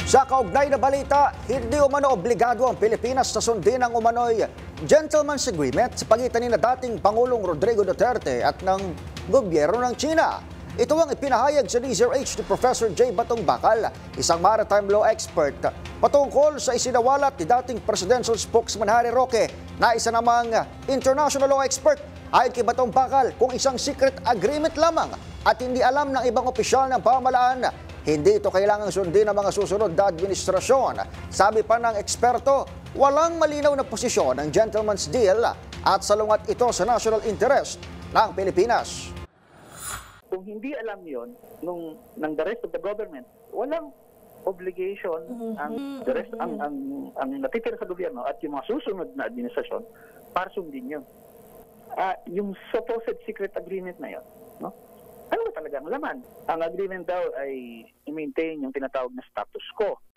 Sa kaugnay na balita, hindi umano obligado ang Pilipinas na sundin ang umano'y gentleman's agreement sa pagitan ni na dating Pangulong Rodrigo Duterte at ng gobyerno ng China. Ito ang ipinahayag sa DZRH ni Professor J. Batong Bakal, isang maritime law expert, patungkol sa isinawalat ni dating presidential spokesman Harry Roque na isa namang international law expert. Ayon kay Batong Bakal, kung isang secret agreement lamang at hindi alam ng ibang opisyal ng pamahalaan, hindi ito kailangang sundin ng mga susunod na administrasyon. Sabi pa ng eksperto, walang malinaw na posisyon ng gentleman's deal at salungat ito sa national interest ng Pilipinas. Kung hindi alam yon ng the rest of the government, walang obligation ang the rest ang natitira sa gobyerno at yung mga susunod na administrasyon para sundin yun. Yung supposed secret agreement na yun, no? Ano ba talagang laman? Ang agreement daw ay i-maintain yung tinatawag na status quo.